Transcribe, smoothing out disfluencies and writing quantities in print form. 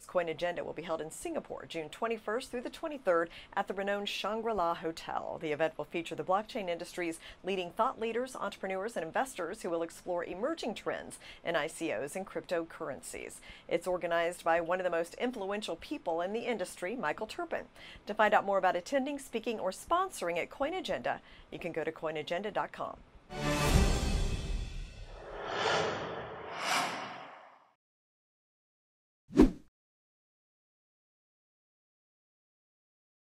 CoinAgenda will be held in Singapore, June 21st through the 23rd at the renowned Shangri-La Hotel. The event will feature the blockchain industry's leading thought leaders, entrepreneurs, and investors who will explore emerging trends in ICOs and cryptocurrencies. It's organized by one of the most influential people in the industry, Michael Terpin. To find out more about attending, speaking, or sponsoring at CoinAgenda, you can go to coinagenda.com.